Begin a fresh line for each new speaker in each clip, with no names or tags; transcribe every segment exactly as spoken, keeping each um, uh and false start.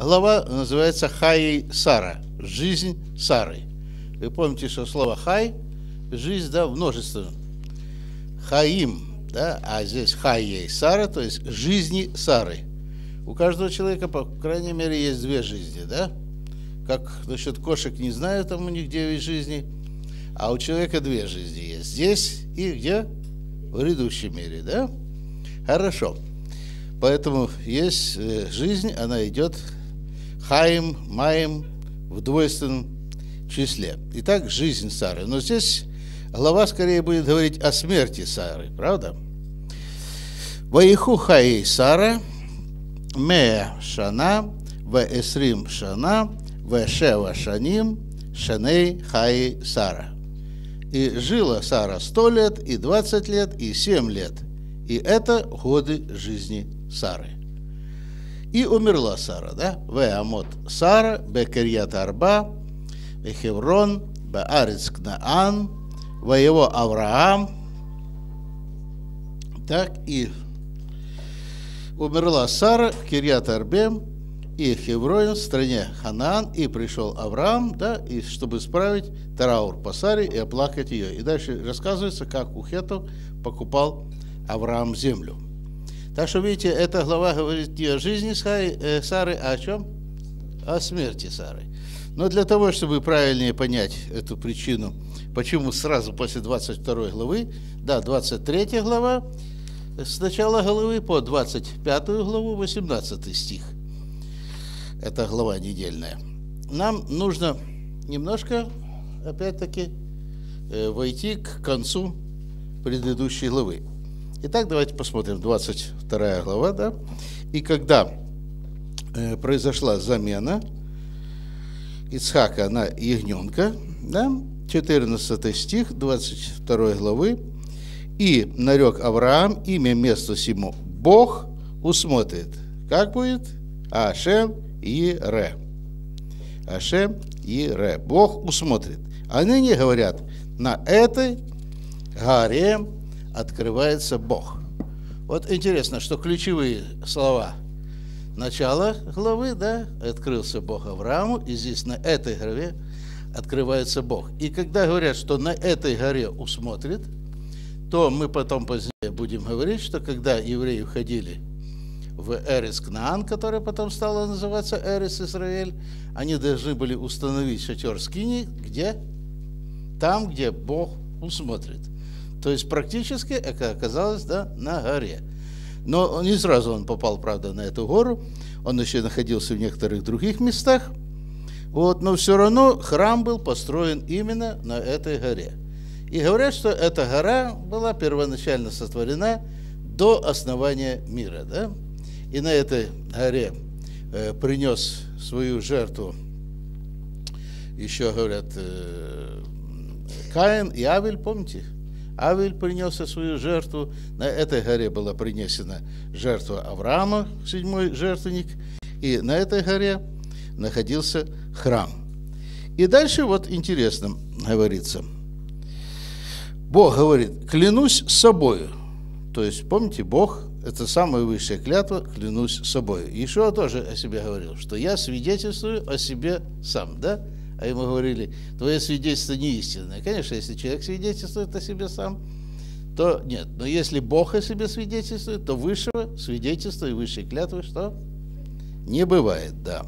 глава называется Хай Сара, жизнь Сары. Вы помните, что слово хай, жизнь, да, множественное. Хаим, да, а здесь Хай Сара, то есть жизни Сары. У каждого человека, по крайней мере, есть две жизни, да? Как насчет кошек, не знаю, там у них девять жизней, а у человека две жизни есть. Здесь и где? В грядущем мире, да? Хорошо. Поэтому есть жизнь, она идет хаим, маим в двойственном числе. Итак, жизнь Сары. Но здесь глава скорее будет говорить о смерти Сары, правда? Ваиху хай Сара, меа шана, ве эсрим шана, ве шева шаним, шаней хай Сара. И жила Сара сто лет, и двадцать лет, и семь лет. И это годы жизни Сары. И умерла Сара, да? Ве амот Сара, бе Кирьят Арба, бе Хеврон, бе Арец Кнаан, ве его Авраам. Так, и умерла Сара в Кирьят Арбе и Хевроне, в стране Ханаан, и пришел Авраам, да, и чтобы исправить траур по Саре и оплакать ее. И дальше рассказывается, как у хеттов покупал Авраам землю. Так что, видите, эта глава говорит не о жизни Сары, а о чем? О смерти Сары. Но для того, чтобы правильнее понять эту причину, почему сразу после двадцать второй главы, да, двадцать третья глава, с начала главы по двадцать пятую главу, восемнадцатый стих. Это глава недельная. Нам нужно немножко, опять-таки, войти к концу предыдущей главы. Итак, давайте посмотрим, двадцать вторая глава, да? И когда э, произошла замена Ицхака на ягненка, да? четырнадцатый стих двадцать второй главы. И нарек Авраам имя месту сему Бог усмотрит. Как будет? Ашем Ире. Ашем Ире. Бог усмотрит. А ныне говорят, на этой горе открывается Бог. Вот интересно, что ключевые слова начала главы, да, открылся Бог Аврааму, и здесь на этой горе открывается Бог. И когда говорят, что на этой горе усмотрит, то мы потом позднее будем говорить, что когда евреи входили в Эрец Кнаан, которая потом стала называться Эрец Исраэль, они должны были установить шатер скинии, где? Там, где Бог усмотрит. То есть практически это оказалось, да, на горе. Но не сразу он попал, правда, на эту гору. Он еще находился в некоторых других местах. Вот, но все равно храм был построен именно на этой горе. И говорят, что эта гора была первоначально сотворена до основания мира. Да? И на этой горе э, принес свою жертву, еще говорят, э, Каин и Авель, помните? Авель принес свою жертву. На этой горе была принесена жертва Авраама, седьмой жертвенник. И на этой горе находился храм. И дальше вот интересно говорится. Бог говорит, клянусь собою. То есть, помните, Бог, это самая высшая клятва, клянусь собою. Иешуа тоже о себе говорил, что я свидетельствую о себе сам, да? А ему говорили, твое свидетельство не истинное. Конечно, если человек свидетельствует о себе сам, то нет. Но если Бог о себе свидетельствует, то высшего свидетельства и высшей клятвы что? Не бывает, да.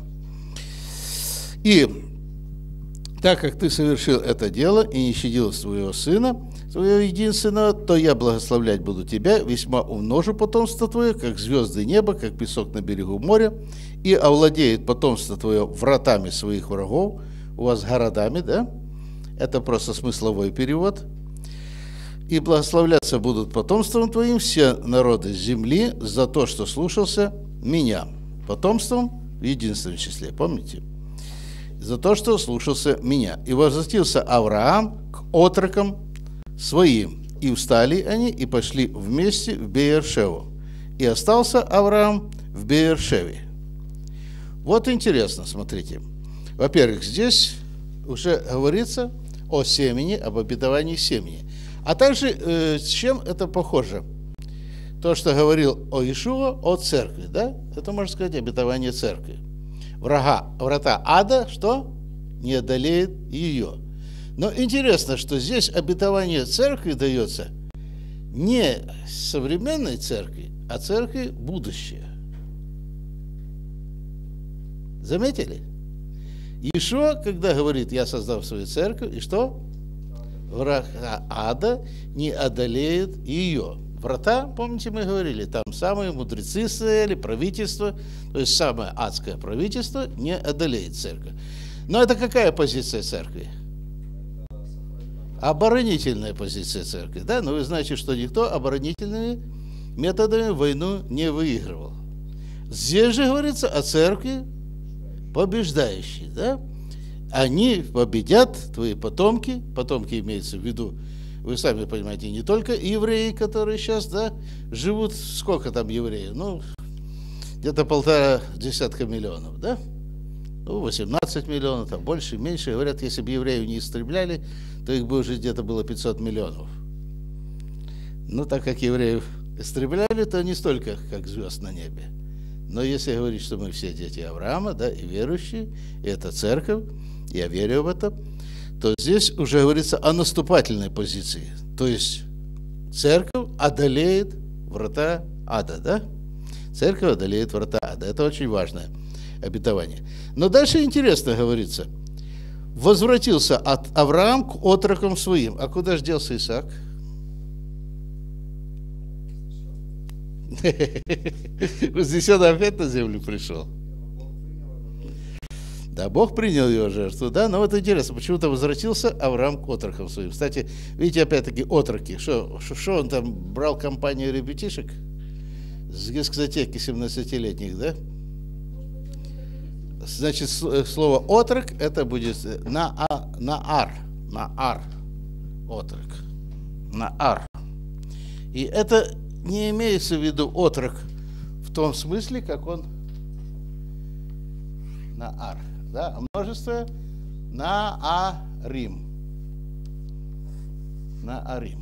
И так как ты совершил это дело и не щадил своего сына, своего единственного, то я благословлять буду тебя, весьма умножу потомство твое, как звезды неба, как песок на берегу моря, и овладеет потомство твое вратами своих врагов, у вас городами, да? Это просто смысловой перевод. И благословляться будут потомством твоим все народы земли за то, что слушался меня. Потомством в единственном числе, помните? За то, что слушался меня. И возвратился Авраам к отрокам своим. И встали они, и пошли вместе в Беер-шеву. И остался Авраам в Беер-шеве. Вот интересно, смотрите. Во-первых, здесь уже говорится о семени, об обетовании семени. А также, э, с чем это похоже? То, что говорил о Иешуа, о церкви, да? Это, можно сказать, обетование церкви. врага, врата ада, что? Не одолеет ее. Но интересно, что здесь обетование церкви дается не современной церкви, а церкви будущее. Заметили? Иешуа, когда говорит, я создам свою церковь, и что? Врага ада не одолеет ее. Врата, помните, мы говорили, там самые мудрецы стояли, правительство, то есть самое адское правительство не одолеет церковь. Но это какая позиция церкви? Оборонительная позиция церкви, да? Но вы знаете, что никто оборонительными методами войну не выигрывал. Здесь же говорится о церкви побеждающей, да? Они победят, твои потомки, потомки имеются в виду, вы сами понимаете, не только евреи, которые сейчас, да, живут, сколько там евреев, ну, где-то полтора десятка миллионов, да? Ну, восемнадцать миллионов, там больше, меньше. Говорят, если бы евреев не истребляли, то их бы уже где-то было пятьсот миллионов. Но так как евреев истребляли, то не столько, как звезд на небе. Но если говорить, что мы все дети Авраама, да, и верующие, и это церковь, я верю в это, то здесь уже говорится о наступательной позиции. То есть церковь одолеет врата ада, да? Церковь одолеет врата ада. Это очень важное обетование. Но дальше интересно говорится. Возвратился от Авраам к отрокам своим. А куда же делся Исаак? Вознесен опять на землю пришел. Да, Бог принял его жертву, да, но вот интересно, почему-то возвратился Авраам к отрокам своим. Кстати, видите, опять-таки, отроки. Что он там брал компанию ребятишек с дискотеки семнадцатилетних, да? Значит, слово отрок это будет на наар, наар, отрок, наар. И это не имеется в виду отрок в том смысле, как он наар, да, множество наарим, наарим.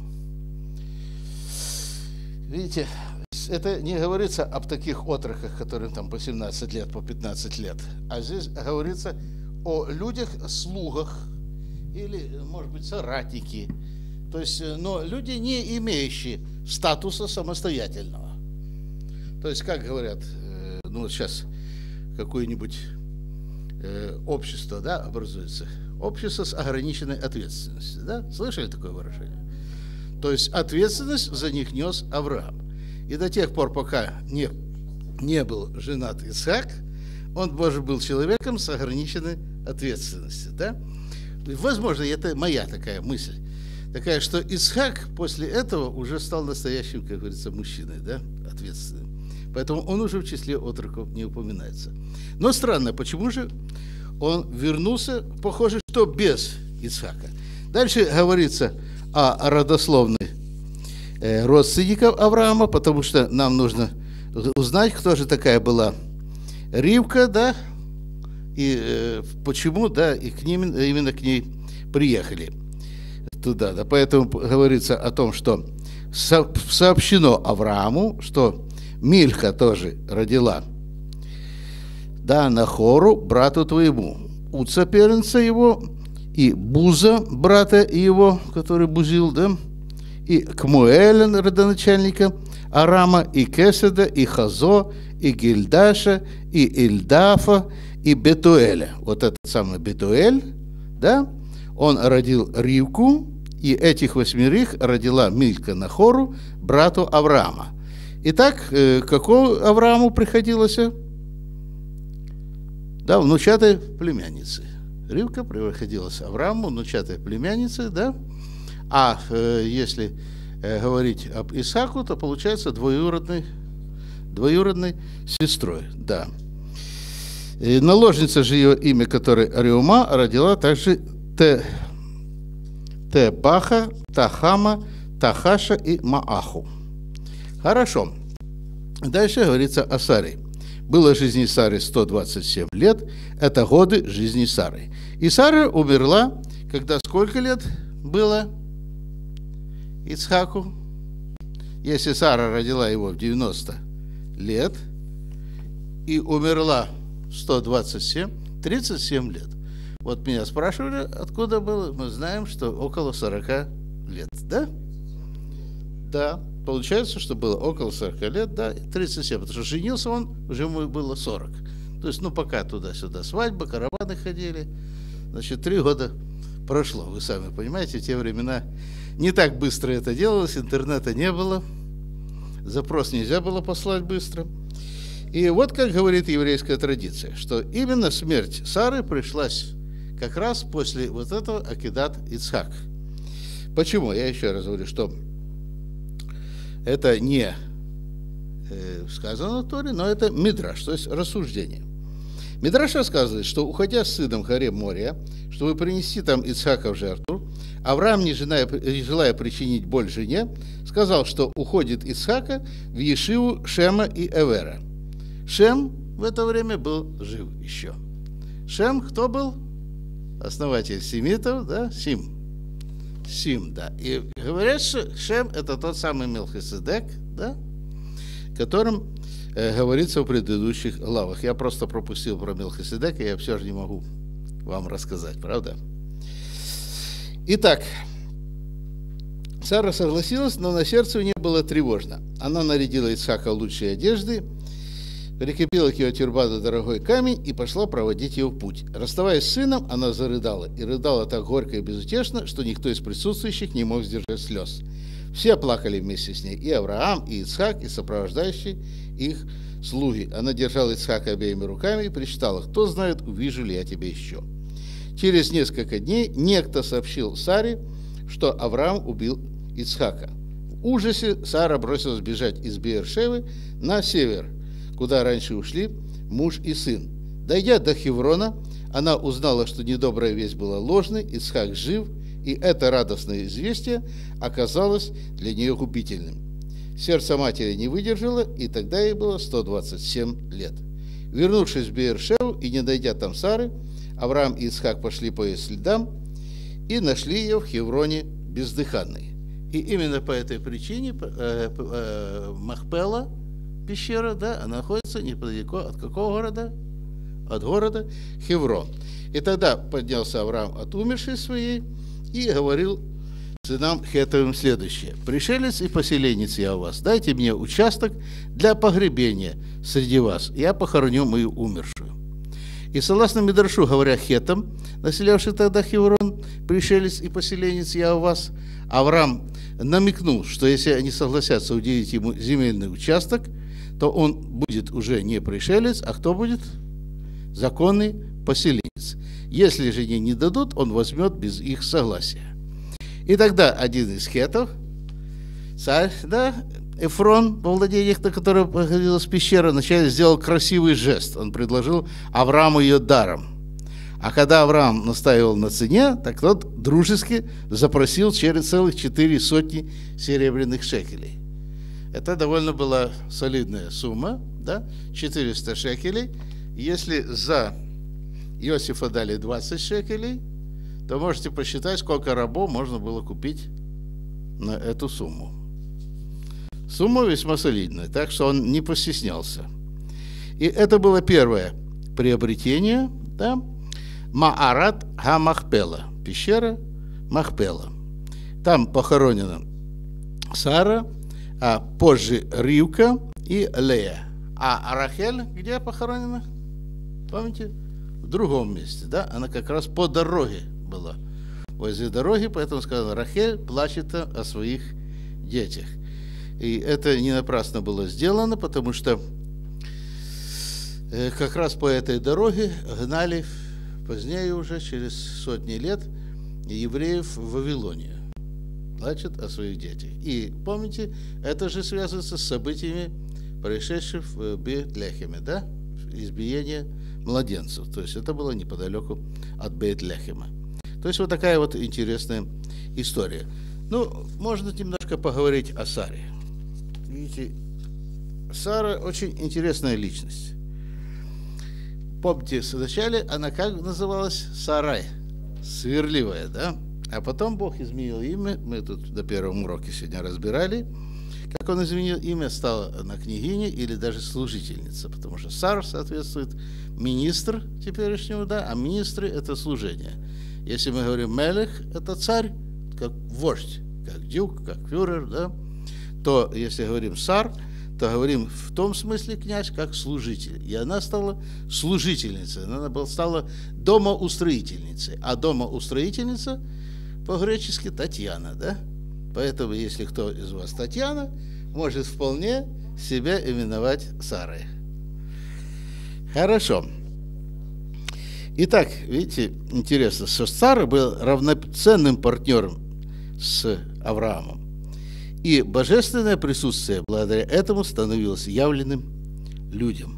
Видите, это не говорится об таких отроках, которым там по семнадцать лет, по пятнадцать лет, а здесь говорится о людях, слугах или, может быть, соратники, то есть, но люди, не имеющие статуса самостоятельного. То есть, как говорят, ну вот сейчас какое-нибудь э, общество, да, образуется, общество с ограниченной ответственностью, да, слышали такое выражение? То есть ответственность за них нес Авраам. И до тех пор, пока не, не был женат Исаак, он, боже, был человеком с ограниченной ответственностью. Да? Возможно, это моя такая мысль, такая, что Исаак после этого уже стал настоящим, как говорится, мужчиной, да, ответственным. Поэтому он уже в числе отроков не упоминается. Но странно, почему же он вернулся, похоже, что без Исаака. Дальше говорится о родословной родственников Авраама, потому что нам нужно узнать, кто же такая была Ривка, да, и э, почему, да, и к ним, именно к ней приехали туда, да. Поэтому говорится о том, что со, сообщено Аврааму, что Мильха тоже родила, да, Нахору, брату твоему, Уца, первенца его, и Буза, брата его, который бузил, да, и Кмуэля, родоначальника Арама, и Кеседа, и Хазо, и Гильдаша, и Ильдафа, и Бетуэля. Вот этот самый Бетуэль, да, он родил Ривку, и этих восьмерых родила Милька Нахору, брату Авраама. Итак, какому Аврааму приходилось? Да, внучатой племянницы. Ривка приходилась Аврааму, внучатой племяннице, да. А э, если э, говорить об Исааку, то получается двоюродной, двоюродной сестрой, да. И наложница же ее имя, которая Реума, родила также Те, Тебаха, Тахама, Тахаша и Мааху. Хорошо. Дальше говорится о Саре. Было жизни Сары сто двадцать семь лет, это годы жизни Сары. И Сара умерла, когда сколько лет было Ицхаку? Если Сара родила его в девяносто лет и умерла сто двадцать семь, тридцать семь лет. Вот меня спрашивали, откуда было. Мы знаем, что около сорока лет, да? Да, получается, что было около сорока лет, да, тридцать семь, потому что женился он, уже ему было сорок. То есть, ну, пока туда-сюда свадьба, караваны ходили, значит, три года прошло. Вы сами понимаете, в те времена не так быстро это делалось, интернета не было, запрос нельзя было послать быстро. И вот как говорит еврейская традиция, что именно смерть Сары пришлась как раз после вот этого Акидат Ицхак. Почему? Я еще раз говорю, что это не э, сказано в Торе, но это мидраш, то есть рассуждение. Мидраш рассказывает, что, уходя с сыном Харе Мория, чтобы принести там Ицхака в жертву, Авраам, не желая, не желая причинить боль жене, сказал, что уходит Ицхака в Ешиву Шема и Эвера. Шем в это время был жив еще. Шем кто был? Основатель семитов, да? Сим. Сим, да. И говорят, что Шем это тот самый Мелхиседек, да? Которым э, говорится в предыдущих главах. Я просто пропустил про Мелхиседека, я все же не могу вам рассказать, правда? Итак, Сара согласилась, но на сердце у нее было тревожно. Она нарядила Ицхака в лучшие одежды, прикрепила к его тюрбану дорогой камень и пошла проводить его в путь. Расставаясь с сыном, она зарыдала, и рыдала так горько и безутешно, что никто из присутствующих не мог сдержать слез. Все плакали вместе с ней, и Авраам, и Ицхак, и сопровождающие их слуги. Она держала Ицхака обеими руками и причитала: «Кто знает, увижу ли я тебя еще». Через несколько дней некто сообщил Саре, что Авраам убил Ицхака. В ужасе Сара бросилась бежать из Беер-Шевы на север, куда раньше ушли муж и сын. Дойдя до Хеврона, она узнала, что недобрая весть была ложной, Ицхак жив, и это радостное известие оказалось для нее губительным. Сердце матери не выдержало, и тогда ей было сто двадцать семь лет. Вернувшись в Беер-Шеву и не найдя там Сары, Авраам и Ицхак пошли по ее следам и нашли ее в Хевроне бездыханной. И именно по этой причине э, э, Махпела, пещера, да, она находится неподалеку от какого города? От города Хеврон. И тогда поднялся Авраам от умершей своей и говорил сынам Хетовым следующее: «Пришелец и поселенец я у вас, дайте мне участок для погребения среди вас, я похороню мою умершую». И согласно Мидрашу, говоря Хетам, населявший тогда Хеврон, пришелец и поселенец я у вас, Авраам намекнул, что если они согласятся уделить ему земельный участок, то он будет уже не пришелец, а кто будет? Законный поселенец. Если же они не дадут, он возьмет без их согласия. И тогда один из хетов, царь, да, Эфрон, во владениях, на которое находилась пещера, вначале сделал красивый жест. Он предложил Аврааму ее даром. А когда Авраам настаивал на цене, так тот дружески запросил через целых четыре сотни серебряных шекелей. Это довольно была солидная сумма, да, четыреста шекелей. Если за Иосифа дали двадцать шекелей, то можете посчитать, сколько рабов можно было купить на эту сумму. Сумма весьма солидная, так что он не постеснялся. И это было первое приобретение, да, Маарат Ха-Махпела, пещера Махпела. Там похоронена Сара, а позже Ривка и Лея. А Рахель где похоронена? Помните? В другом месте, да? Она как раз по дороге была. Возле дороги, поэтому сказано, Рахель плачет о своих детях. И это не напрасно было сделано, потому что как раз по этой дороге гнали позднее уже, через сотни лет, евреев в Вавилонию. Плачет о своих детях. И помните, это же связывается с событиями, происшедшими в Бейт-Лехеме, да? Избиение младенцев. То есть это было неподалеку от Бейт-Лехема. То есть вот такая вот интересная история. Ну, можно немножко поговорить о Саре. Видите, Сара очень интересная личность. Помните, вначале она как называлась? Сарай. Свирливая, да? А потом Бог изменил имя. Мы тут на первом уроке сегодня разбирали, как он изменил имя, стала она княгиня или даже служительница, потому что Сар соответствует министр теперешнему, да, а министры – это служение. Если мы говорим Мелех – это царь, как вождь, как дюк, как фюрер, да, то если говорим Сар, то говорим в том смысле князь, как служитель. И она стала служительницей, она стала домоустроительницей. А домоустроительница по-гречески Татьяна, да? Поэтому, если кто из вас Татьяна, может вполне себя именовать Сарой. Хорошо. Итак, видите, интересно, что Сара был равноценным партнером с Авраамом. И божественное присутствие благодаря этому становилось явленным людям.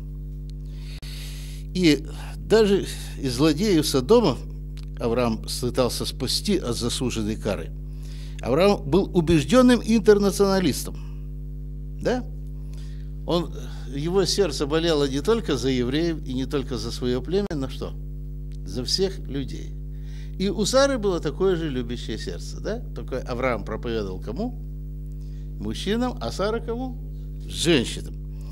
И даже из злодеев Содома Авраам пытался спасти от заслуженной кары. Авраам был убежденным интернационалистом. Да? Он, его сердце болело не только за евреев и не только за свое племя, но что? За всех людей. И у Сары было такое же любящее сердце. Да? Только Авраам проповедовал кому? Мужчинам, а Сара кому? Женщинам.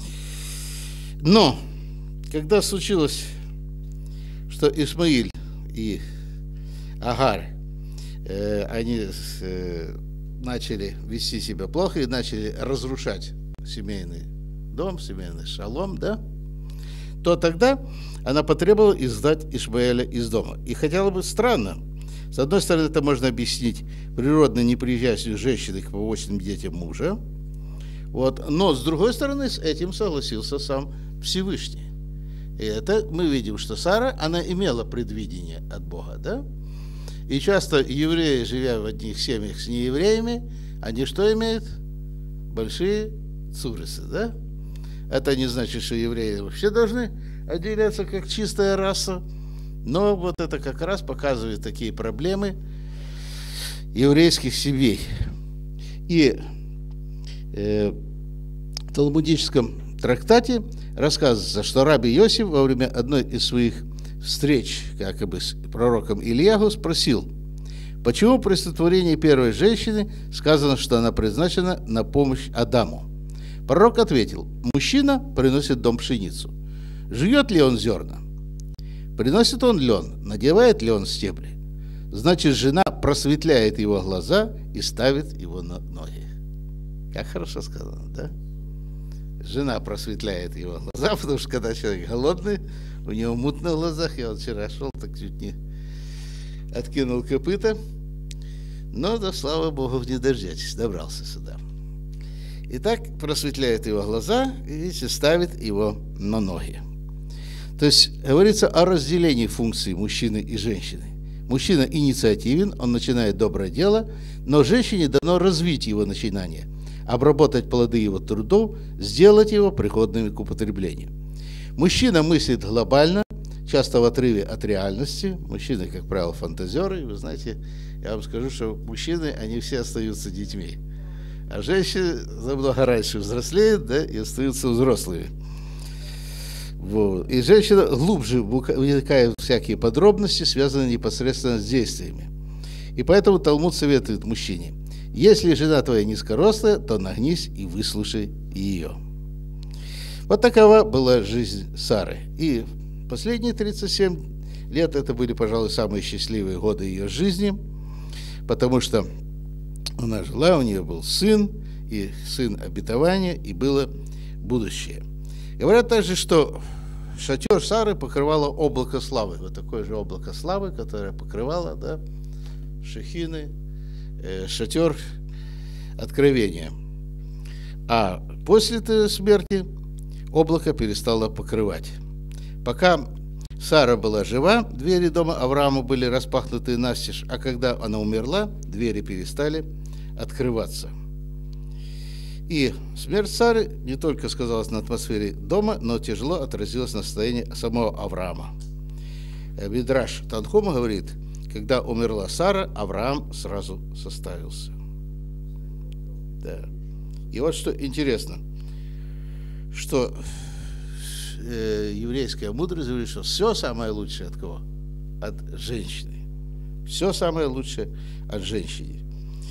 Но, когда случилось, что Исмаиль и Агар, э, они э, начали вести себя плохо и начали разрушать семейный дом, семейный шалом, да, то тогда она потребовала изгнать Ишмаэля из дома. И хотела бы странно, с одной стороны, это можно объяснить природной неприязнью женщины к побочным детям мужа, вот, но с другой стороны, с этим согласился сам Всевышний. И это мы видим, что Сара, она имела предвидение от Бога, да? И часто евреи, живя в одних семьях с неевреями, они что имеют? Большие цурисы, да? Это не значит, что евреи вообще должны отделяться как чистая раса, но вот это как раз показывает такие проблемы еврейских семей. И э, в талмудическом трактате рассказывается, что раби Йосиф во время одной из своих встреч, якобы с пророком Ильяху, спросил, почему при сотворении первой женщины сказано, что она предназначена на помощь Адаму. Пророк ответил, мужчина приносит в дом пшеницу. Жует ли он зерна? Приносит он лен? Надевает ли он стебли? Значит, жена просветляет его глаза и ставит его на ноги. Как хорошо сказано, да? Жена просветляет его глаза, потому что когда человек голодный, у него мутно в глазах. Я вот вчера шел, так чуть не откинул копыта. Но, да, слава Богу, не дождетесь, добрался сюда. И так просветляет его глаза и, видите, ставит его на ноги. То есть говорится о разделении функций мужчины и женщины. Мужчина инициативен, он начинает доброе дело, но женщине дано развить его начинание, обработать плоды его трудов, сделать его пригодными к употреблению. Мужчина мыслит глобально, часто в отрыве от реальности. Мужчины, как правило, фантазеры. И вы знаете, я вам скажу, что мужчины, они все остаются детьми. А женщины намного раньше взрослеют, да, и остаются взрослыми. Вот. И женщина глубже вникает в всякие подробности, связанные непосредственно с действиями. И поэтому Талмуд советует мужчине: если жена твоя низкорослая, то нагнись и выслушай ее. Вот такова была жизнь Сары. И последние тридцать семь лет это были, пожалуй, самые счастливые годы ее жизни, потому что она жила, у нее был сын, и сын обетования, и было будущее. Говорят также, что шатер Сары покрывало облако славы. Вот такое же облако славы, которое покрывало, да, шехины, э, шатер откровения. А после этой смерти облако перестало покрывать. Пока Сара была жива, двери дома Авраама были распахнуты настежь, а когда она умерла, двери перестали открываться. И смерть Сары не только сказалась на атмосфере дома, но тяжело отразилась на состоянии самого Авраама. Мидраш Танхума говорит, когда умерла Сара, Авраам сразу составился. Да. И вот что интересно, что э, еврейская мудрость говорит, что все самое лучшее от кого? От женщины. Все самое лучшее от женщины.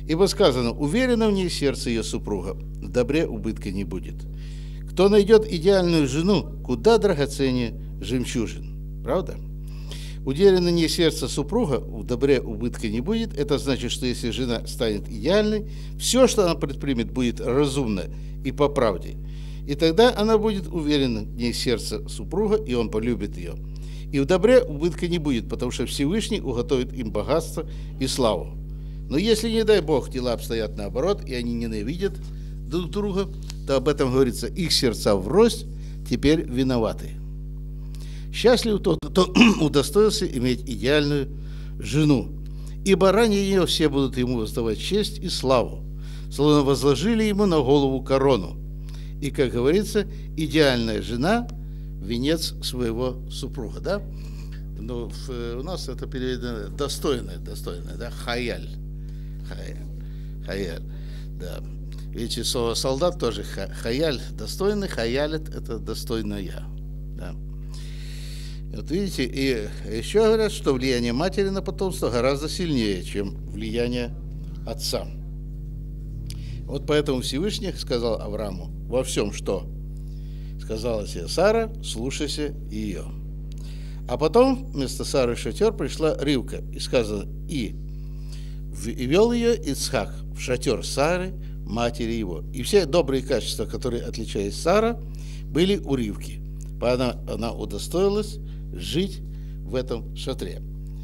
Ибо сказано: уверенно в ней сердце ее супруга, в добре убытка не будет. Кто найдет идеальную жену, куда драгоценнее жемчужин. Правда? Уверенно в ней сердце супруга, в добре убытка не будет. Это значит, что если жена станет идеальной, все, что она предпримет, будет разумно и по правде. И тогда она будет уверена в ней сердце супруга, и он полюбит ее. И в добре убытка не будет, потому что Всевышний уготовит им богатство и славу. Но если, не дай Бог, дела обстоят наоборот, и они ненавидят друг друга, то об этом говорится: их сердца врозь, теперь виноваты. Счастлив тот, кто удостоился иметь идеальную жену, ибо ранее нее все будут ему воздавать честь и славу, словно возложили ему на голову корону. И, как говорится, идеальная жена – венец своего супруга, да? Ну, в, у нас это переведено достойная, достойная, да? Хаяль. Хаяль. Хаяль, да. Видите, слово солдат тоже хаяль, достойный, хаялит – это достойная, да. Вот видите, и еще говорят, что влияние матери на потомство гораздо сильнее, чем влияние отца. Вот поэтому Всевышний сказал Аврааму: во всем, что сказала тебе Сара, слушайся ее. А потом вместо Сары в шатер пришла Ривка, и сказано: и ввел ее Ицхак в шатер Сары, матери его. И все добрые качества, которые отличались Сара, были у Ривки. Она, она удостоилась жить в этом шатре.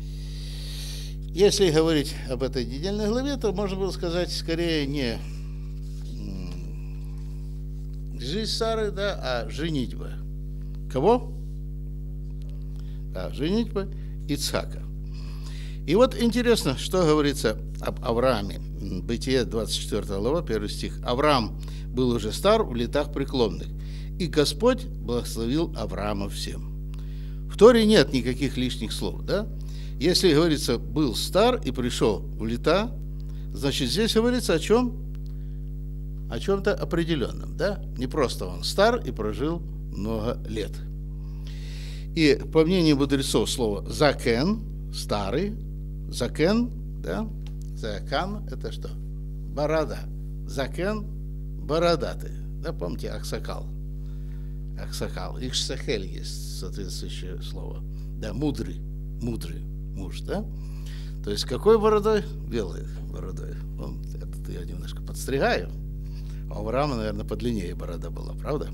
Если говорить об этой недельной главе, то можно было сказать скорее не жизнь Сары, да, а женитьба. Кого? Да, женитьба Ицхака. И вот интересно, что говорится об Аврааме. Бытие, двадцать четвёртая глава, первый стих. Авраам был уже стар в летах преклонных, и Господь благословил Авраама всем. В Торе нет никаких лишних слов, да? Если говорится «был стар и пришел в лета», значит, здесь говорится о чем? О чем-то определенном, да? Не просто он стар и прожил много лет. И по мнению мудрецов, слово «закен» – старый, «закен», да? «Закан» – это что? Борода. «Закен» – бородатый. Да, помните, «аксакал». «Аксакал». «Икшсахель» есть соответствующее слово. Да, «мудрый», «мудрый муж», да? То есть какой бородой? Белой бородой. Он, это я немножко подстригаю. У Авраама, наверное, подлиннее борода была, правда?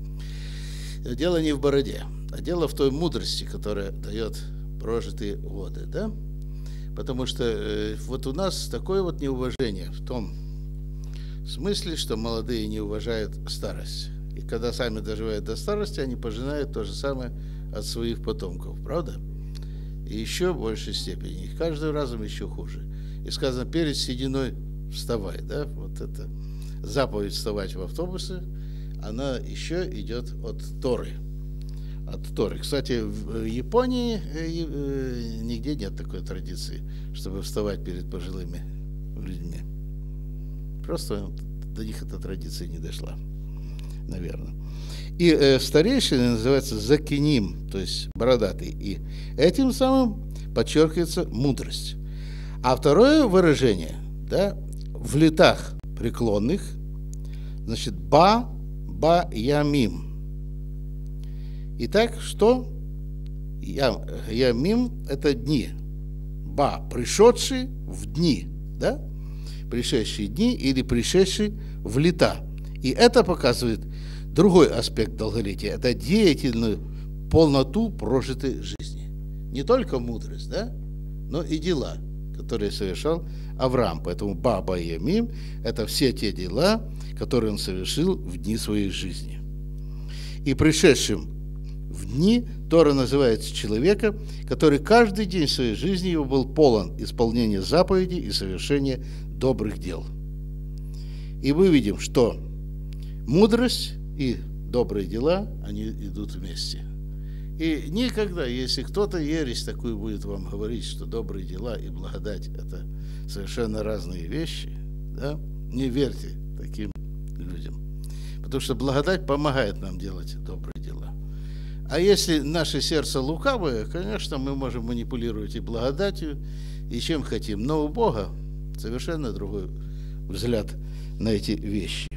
Дело не в бороде, а дело в той мудрости, которая дает прожитые годы, да? Потому что э, вот у нас такое вот неуважение в том смысле, что молодые не уважают старость. И когда сами доживают до старости, они пожинают то же самое от своих потомков, правда? И еще в большей степени. И каждым разом еще хуже. И сказано: перед сединой вставай, да? Вот это заповедь вставать в автобусы, она еще идет от Торы. От Торы. Кстати, в Японии нигде нет такой традиции, чтобы вставать перед пожилыми людьми. Просто до них эта традиция не дошла, наверное. И э, старейшины называются закиним, то есть бородатый. И этим самым подчеркивается мудрость. А второе выражение, да, в летах преклонных, значит, ба, ба, ямим. Итак, что? Я, ямим – это дни. Ба – пришедший в дни, да? Пришедшие дни или пришедший в лета. И это показывает другой аспект долголетия. Это деятельную полноту прожитой жизни. Не только мудрость, да? Но и дела, которые совершал Авраам. Поэтому Баба и Ямим – это все те дела, которые он совершил в дни своей жизни. И пришедшим в дни Тора называет человека, который каждый день своей жизни его был полон исполнения заповедей и совершения добрых дел. И мы видим, что мудрость и добрые дела, они идут вместе. И никогда, если кто-то ересь такую будет вам говорить, что добрые дела и благодать – это совершенно разные вещи, да, не верьте таким людям. Потому что благодать помогает нам делать добрые дела. А если наше сердце лукавое, конечно, мы можем манипулировать и благодатью, и чем хотим. Но у Бога Совершенно другой взгляд на эти вещи.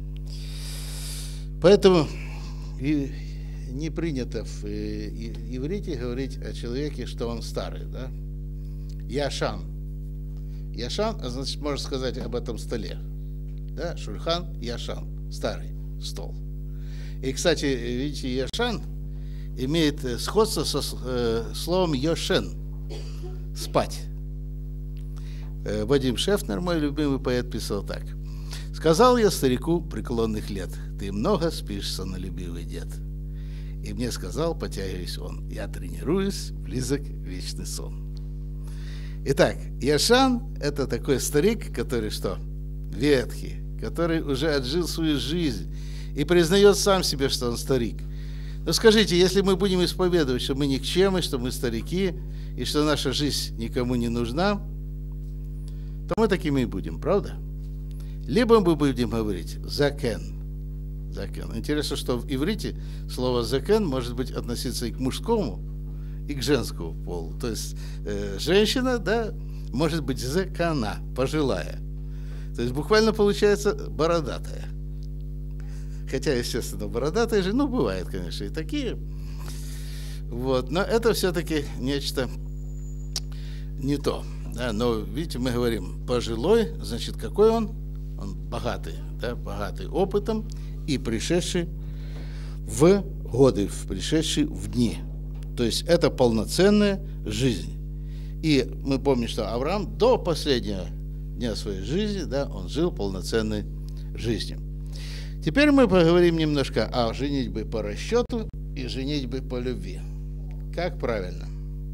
Поэтому и не принято в иврите говорить о человеке, что он старый, да? Яшан. Яшан, значит, можно сказать об этом столе. Да? Шульхан, яшан, старый стол. И, кстати, видите, яшан имеет сходство со э, словом йошен, спать. Э, Вадим Шефнер, мой любимый поэт, писал так. «Сказал я старику преклонных лет, ты много спишь, сонолюбивый дед». И мне сказал, потягиваясь он, я тренируюсь, близок вечный сон. Итак, Яшан – это такой старик, который что? Ветхий, который уже отжил свою жизнь и признает сам себе, что он старик. Но скажите, если мы будем исповедовать, что мы никчемы, что мы старики, и что наша жизнь никому не нужна, то мы такими и будем, правда? Либо мы будем говорить «закен». Закен. Интересно, что в иврите слово «закен» может быть относиться и к мужскому, и к женскому полу. То есть э, женщина, да, может быть «закана», пожилая. То есть буквально получается бородатая. Хотя, естественно, бородатые же, ну, бывают, конечно, и такие. Вот. Но это все-таки нечто не то. Да? Но, видите, мы говорим пожилой, значит, какой он? Он богатый, да, богатый опытом и пришедший в годы, пришедший в дни. То есть это полноценная жизнь. И мы помним, что Авраам до последнего дня своей жизни, да, он жил полноценной жизнью. Теперь мы поговорим немножко о женитьбе по расчету и женитьбе по любви. Как правильно?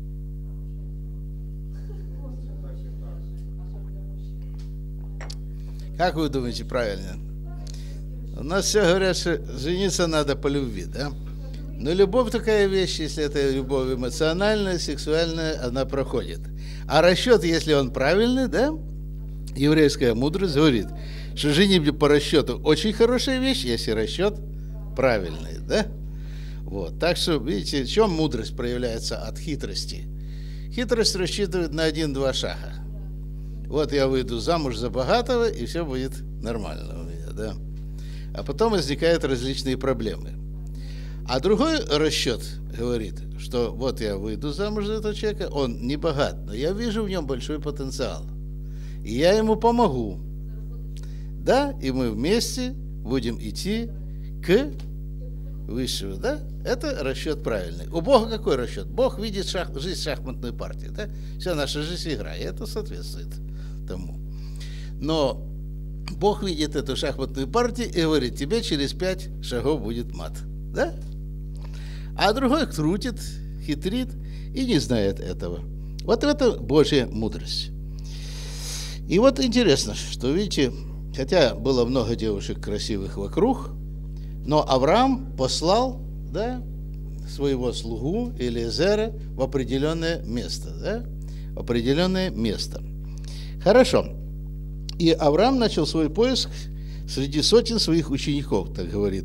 Как вы думаете, правильно? У нас все говорят, что жениться надо по любви, да? Но любовь такая вещь, если это любовь эмоциональная, сексуальная, она проходит. А расчет, если он правильный, да? Еврейская мудрость говорит, что женитьба по расчету очень хорошая вещь, если расчет правильный, да? Вот. Так что, видите, в чем мудрость проявляется от хитрости? Хитрость рассчитывает на один-два шага. Вот я выйду замуж за богатого, и все будет нормально у меня, да? А потом возникают различные проблемы. А другой расчет говорит, что вот я выйду замуж за этого человека, он не богат, но я вижу в нем большой потенциал. И я ему помогу. Да, и мы вместе будем идти к высшему, да? Это расчет правильный. У Бога какой расчет? Бог видит шах... жизнь шахматной партии, да? Вся наша жизнь игра, и это соответствует тому. Но Бог видит эту шахматную партию и говорит, тебе через пять шагов будет мат, да? А другой крутит, хитрит и не знает этого. Вот это Божья мудрость. И вот интересно, что, видите, хотя было много девушек красивых вокруг, но Авраам послал, да, своего слугу Элиезера в определенное место, да, в определенное место. Хорошо. И Авраам начал свой поиск среди сотен своих учеников, так говорит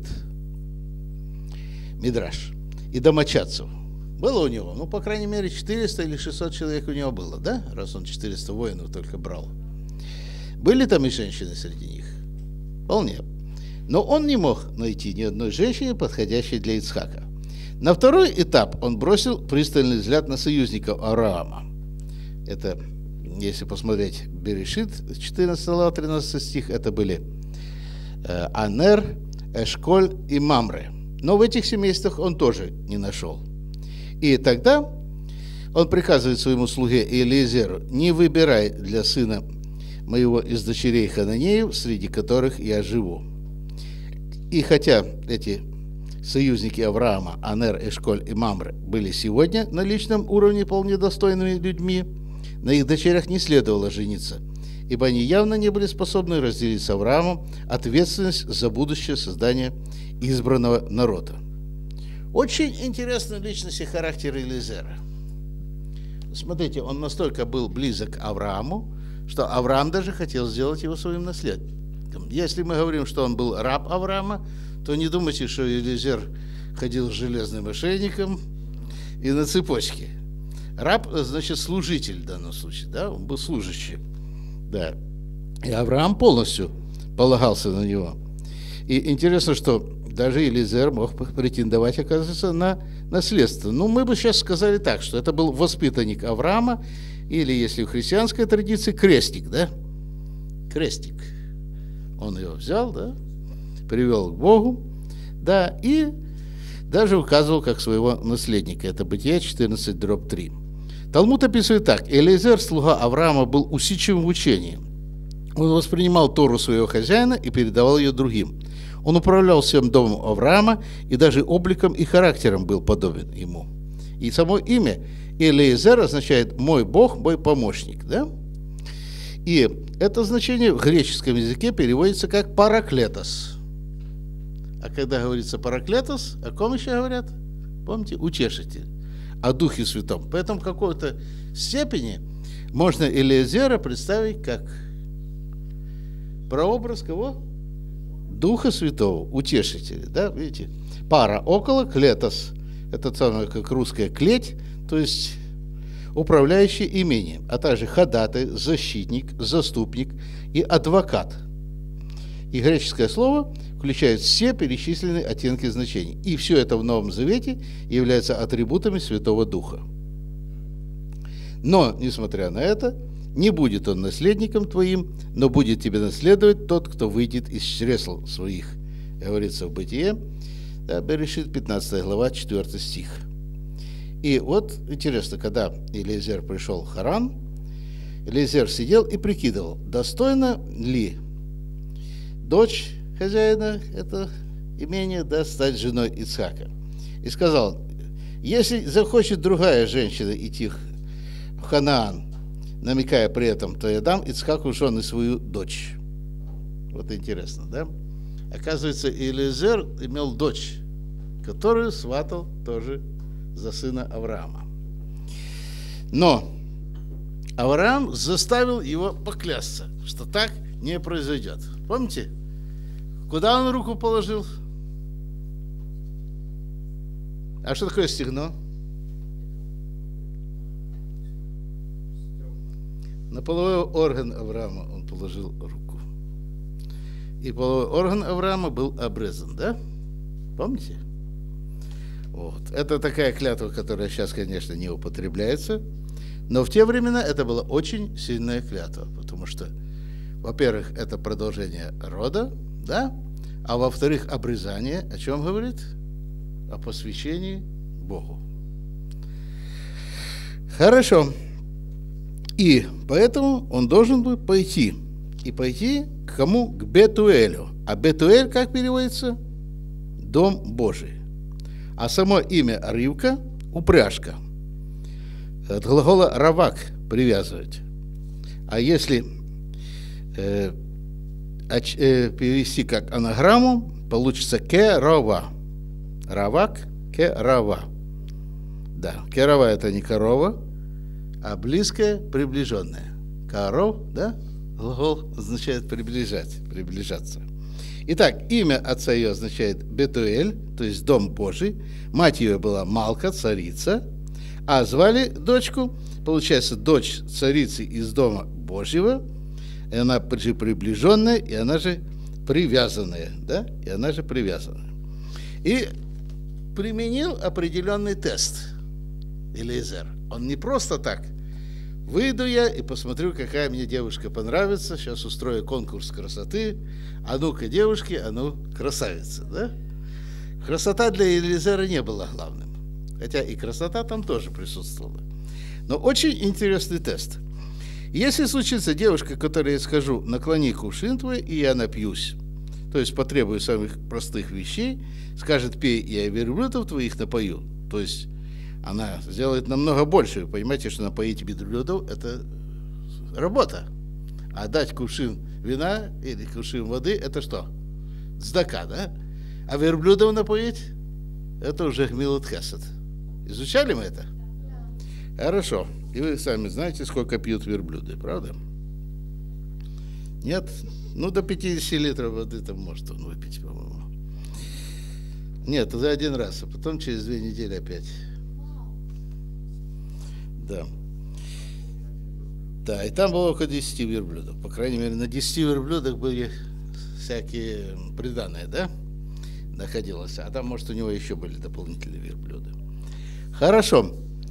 Мидраш, и домочадцев. Было у него, ну, по крайней мере, четыреста или шестьсот человек у него было, да, раз он четыреста воинов только брал. Были там и женщины среди них? Вполне. Но он не мог найти ни одной женщины, подходящей для Ицхака. На второй этап он бросил пристальный взгляд на союзников Авраама. Это, если посмотреть Берешит, четырнадцатый глава, тринадцатый стих, это были э, Анер, Эшколь и Мамре. Но в этих семействах он тоже не нашел. И тогда он приказывает своему слуге Элиезеру, не выбирай для сына моего из дочерей Хананеев, среди которых я живу. И хотя эти союзники Авраама, Анер, Эшколь и Мамре, были сегодня на личном уровне вполне достойными людьми, на их дочерях не следовало жениться, ибо они явно не были способны разделить с Авраамом ответственность за будущее создание избранного народа. Очень интересная личность и характер Элиезера. Смотрите, он настолько был близок к Аврааму, что Авраам даже хотел сделать его своим наследником. Если мы говорим, что он был раб Авраама, то не думайте, что Элиезер ходил с железным ошейником и на цепочке. Раб, значит, служитель в данном случае, да, он был служащим. Да. И Авраам полностью полагался на него. И интересно, что даже Элиезер мог претендовать, оказывается, на наследство. Ну, мы бы сейчас сказали так, что это был воспитанник Авраама, или, если в христианской традиции, крестник, да? Крестник. Он его взял, да, привел к Богу, да, и даже указывал как своего наследника. Это Бытие четырнадцать, дробь три. Талмуд описывает так. Элиезер, слуга Авраама, был усидчивым в учении. Он воспринимал Тору своего хозяина и передавал ее другим. Он управлял всем домом Авраама и даже обликом и характером был подобен ему. И само имя Элиезер означает «мой Бог, мой помощник». Да? И это значение в греческом языке переводится как «параклетос». А когда говорится «параклетос», о ком еще говорят? Помните? Утешитель. О Духе Святом. Поэтому в какой-то степени можно Элиезера представить как прообраз кого? Духа Святого, утешителя, да, видите? Пара около, клетос, это самое, как русская клеть, то есть управляющий имением, а также ходатай, защитник, заступник и адвокат. И греческое слово включает все перечисленные оттенки значений. И все это в Новом Завете является атрибутами Святого Духа. Но, несмотря на это, не будет он наследником твоим, но будет тебе наследовать тот, кто выйдет из чресл своих. Говорится в Бытие, да, Берешит, пятнадцатая глава, четвёртый стих. И вот интересно, когда Элиезер пришел в Харан, Элиезер сидел и прикидывал, достойна ли дочь хозяина это имение, да, стать женой Ицхака. И сказал, если захочет другая женщина идти в Ханаан, намекая при этом, то я дам Ицхаку в жены свою дочь. Вот интересно, да? Оказывается, Элиезер имел дочь, которую сватал тоже за сына Авраама. Но Авраам заставил его поклясться, что так не произойдет. Помните? Куда он руку положил? А что такое стегно? На половой орган Авраама он положил руку. И половой орган Авраама был обрезан, да? Помните? Вот. Это такая клятва, которая сейчас, конечно, не употребляется. Но в те времена это была очень сильная клятва. Потому что, во-первых, это продолжение рода, да? А во-вторых, обрезание о чем говорит? О посвящении Богу. Хорошо. И поэтому он должен был пойти. И пойти к кому? К Бетуэлю. А Бетуэль как переводится? Дом Божий. А само имя Ривка – упряжка. От глагола равак – привязывать. А если э, э, перевести как анаграмму, получится керова. Равак – керова. Да, керова – это не корова, а близкое, приближенное. Коров, да? Глагол означает приближать, приближаться. Итак, имя отца ее означает Бетуэль, то есть Дом Божий. Мать ее была Малка, царица. А звали дочку, получается, дочь царицы из Дома Божьего. И она же приближенная, и она же привязанная, да? И она же привязанная. И применил определенный тест Элиезер. Он не просто так. Выйду я и посмотрю, какая мне девушка понравится. Сейчас устрою конкурс красоты. А ну-ка, девушки, а ну, красавица, да? Красота для Элиезера не была главным. Хотя и красота там тоже присутствовала. Но очень интересный тест. Если случится девушка, которой я скажу, наклони кувшин твой, и я напьюсь, то есть потребую самых простых вещей, скажет, пей, и я верблюдов твоих напою, то есть она сделает намного больше. Вы понимаете, что напоить верблюдов – это работа. А дать кувшин вина или кувшин воды – это что? Цдака, да? А верблюдов напоить – это уже гмилут хесед. Изучали мы это? Хорошо. И вы сами знаете, сколько пьют верблюды, правда? Нет? Ну, до пятидесяти литров воды там может он выпить, по-моему. Нет, за один раз, а потом через две недели опять. Да. Да, и там было около десяти верблюдов. По крайней мере, на десяти верблюдах были всякие приданые, да, находилось. А там, может, у него еще были дополнительные верблюды. Хорошо.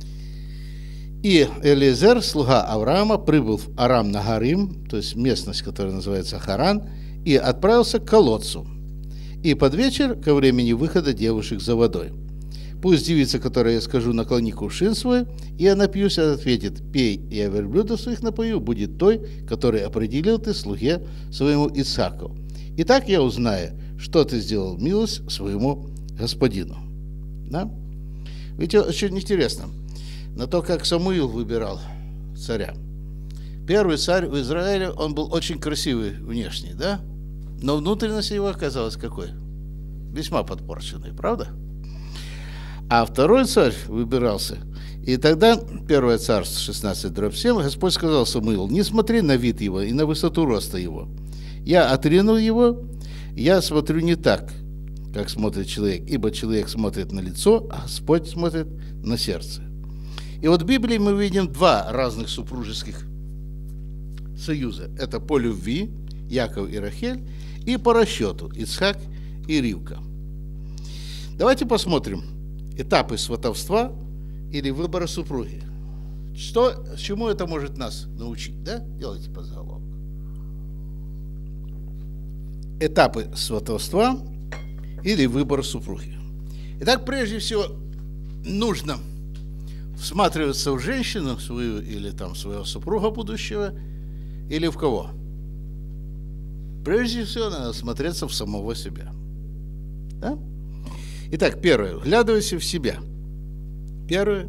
И Элиезер, слуга Авраама, прибыл в Арам-Нагарим, то есть местность, которая называется Харан, и отправился к колодцу. И под вечер, ко времени выхода девушек за водой. Пусть девица, которой я скажу, наклони кувшин свой, и я напьюсь, она ответит: пей, и я верблюдов своих напою, будет той, которой определил ты слуге своему Исааку. И так я узнаю, что ты сделал милость своему господину. Да? Ведь очень интересно, на то, как Самуил выбирал царя. Первый царь в Израиле, он был очень красивый внешне, да? Но внутренность его оказалась какой? Весьма подпорченной, правда? А второй царь выбирался. И тогда, первое царство шестнадцать дробь семь, Господь сказал Самуилу: не смотри на вид его и на высоту роста его. Я отринул его, я смотрю не так, как смотрит человек, ибо человек смотрит на лицо, а Господь смотрит на сердце. И вот в Библии мы видим два разных супружеских союза. Это по любви, Яков и Рахель, и по расчету, Ицхак и Ривка. Давайте посмотрим этапы сватовства или выбора супруги. Что, чему это может нас научить, да? Делайте по заголовку. Этапы сватовства или выбор супруги. Итак, прежде всего, нужно всматриваться в женщину свою или там своего супруга будущего, или в кого? Прежде всего, надо смотреться в самого себя. Да? Итак, первое. Вглядывайся в себя. Первое.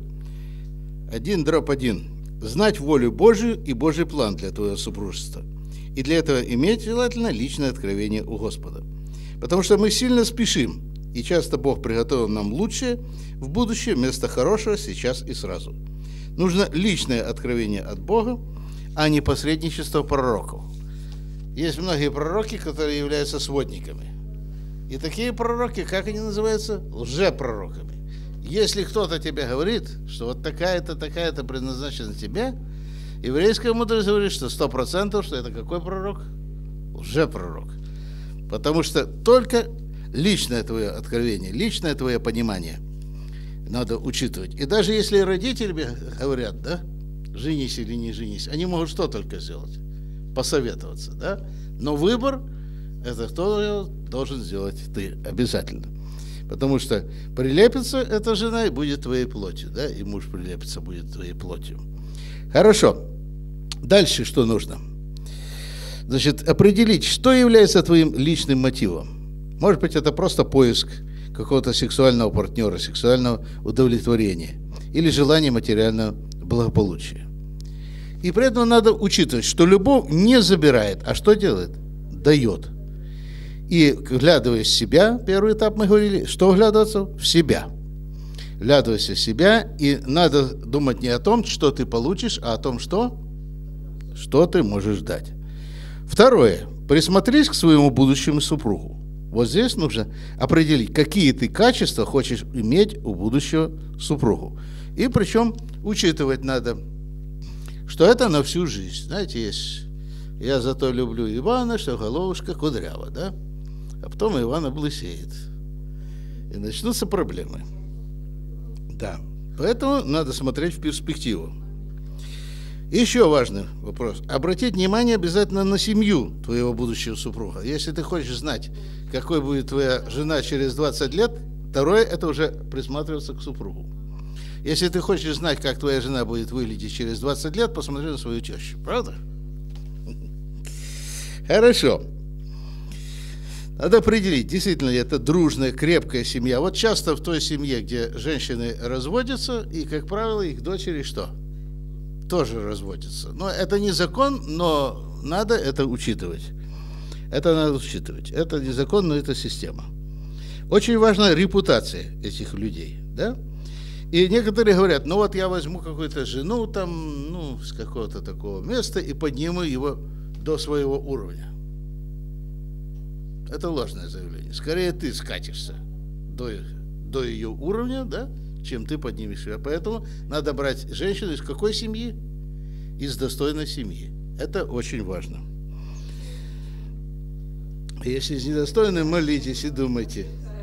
Один дробь один. Знать волю Божию и Божий план для твоего супружества. И для этого иметь желательно личное откровение у Господа. Потому что мы сильно спешим, и часто Бог приготовил нам лучшее в будущее вместо хорошего сейчас и сразу. Нужно личное откровение от Бога, а не посредничество пророков. Есть многие пророки, которые являются сводниками. И такие пророки, как они называются? Лжепророками. Если кто-то тебе говорит, что вот такая-то, такая-то предназначена тебе, еврейская мудрость говорит, что сто процентов, что это какой пророк? Лжепророк. Потому что только личное твое откровение, личное твое понимание надо учитывать. И даже если родители говорят, да, женись или не женись, они могут что только сделать? Посоветоваться, да? Но выбор, это кто должен сделать? Ты обязательно. Потому что прилепится эта жена и будет твоей плотью, да? И муж прилепится, будет твоей плотью. Хорошо. Дальше что нужно? Значит, определить, что является твоим личным мотивом. Может быть, это просто поиск какого-то сексуального партнера, сексуального удовлетворения или желание материального благополучия. И при этом надо учитывать, что любовь не забирает, а что делает? Дает. И вглядываясь в себя, первый этап мы говорили, что вглядываться? В себя. Вглядывайся в себя, и надо думать не о том, что ты получишь, а о том, что, что ты можешь дать. Второе. Присмотрись к своему будущему супругу. Вот здесь нужно определить, какие ты качества хочешь иметь у будущего супругу. И причем учитывать надо, что это на всю жизнь. Знаете, есть «Я зато люблю Ивана, что головушка кудрява», да? А потом Иван облысеет. И начнутся проблемы. Да. Поэтому надо смотреть в перспективу. Еще важный вопрос. Обратить внимание обязательно на семью твоего будущего супруга. Если ты хочешь знать, какой будет твоя жена через двадцать лет, второе – это уже присматриваться к супругу. Если ты хочешь знать, как твоя жена будет выглядеть через двадцать лет, посмотри на свою тещу. Правда? Хорошо. Надо определить, действительно ли это дружная, крепкая семья. Вот часто в той семье, где женщины разводятся, и, как правило, их дочери что? Тоже разводятся. Но это не закон, но надо это учитывать. Это надо учитывать. Это не закон, но это система. Очень важна репутация этих людей, да? И некоторые говорят, ну вот я возьму какую-то жену там, ну, с какого-то такого места и подниму его до своего уровня. Это ложное заявление. Скорее ты скатишься до, до ее уровня, да, чем ты поднимешь ее. Поэтому надо брать женщину из какой семьи? из достойной семьи. Это очень важно. Если из недостойной, молитесь и думайте.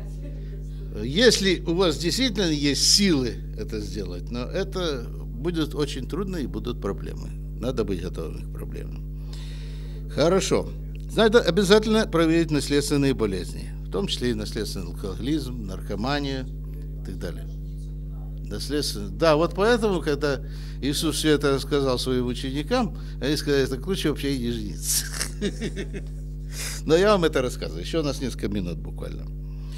Если у вас действительно есть силы это сделать, но это будет очень трудно и будут проблемы. Надо быть готовым к проблемам. Хорошо. Надо обязательно проверить наследственные болезни, в том числе и наследственный алкоголизм, наркомания и так далее. Наследственный. Да, вот поэтому, когда Иисус все это рассказал своим ученикам, они сказали, так лучше вообще и не жениться. Но я вам это рассказываю. Еще у нас несколько минут буквально.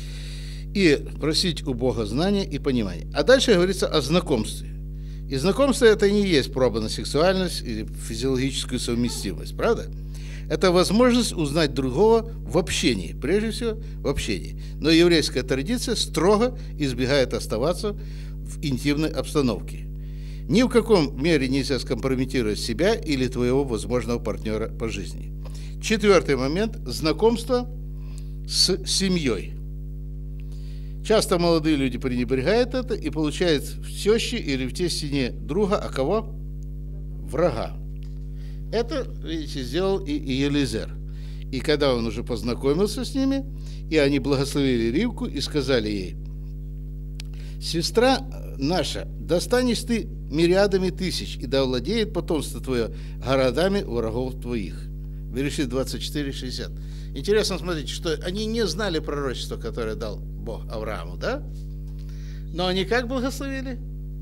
И просить у Бога знания и понимания. А дальше говорится о знакомстве. И знакомство это не есть проба на сексуальность или физиологическую совместимость, правда? Это возможность узнать другого в общении, прежде всего в общении. Но еврейская традиция строго избегает оставаться в интимной обстановке. Ни в каком мере нельзя скомпрометировать себя или твоего возможного партнера по жизни. Четвертый момент – знакомство с семьей. Часто молодые люди пренебрегают это и получают в теще или в тестине друга, а кого? Врага. Это, видите, сделал и Елизер. И когда он уже познакомился с ними, и они благословили Ривку и сказали ей: «Сестра наша, достанешь ты мириадами тысяч, и да владеет потомство твое городами врагов твоих». Берешит двадцать четыре шестьдесят. Интересно, смотрите, что они не знали пророчества, которое дал Бог Аврааму, да? Но они как благословили?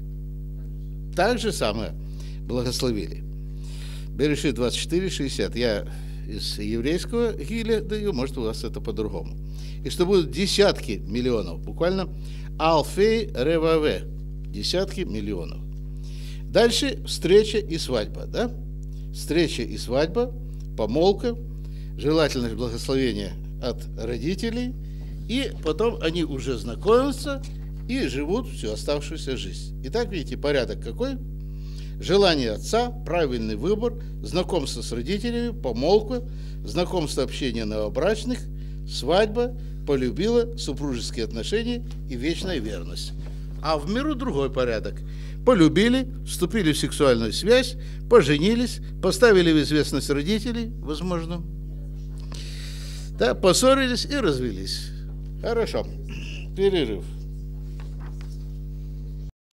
Так же самое благословили. Берешит двадцать четыре шестьдесят. Я из еврейского гиля даю, может, у вас это по-другому. И что будут десятки миллионов, буквально алфей реваве, десятки миллионов. Дальше встреча и свадьба, да? Встреча и свадьба, помолвка, желательно благословение от родителей, и потом они уже знакомятся и живут всю оставшуюся жизнь. Итак, видите, порядок какой? Желание отца, правильный выбор, знакомство с родителями, помолвка, знакомство, общение новобрачных, свадьба, полюбила, супружеские отношения и вечная верность. А в миру другой порядок. Полюбили, вступили в сексуальную связь, поженились, поставили в известность родителей, возможно, да, поссорились и развелись. Хорошо. Перерыв.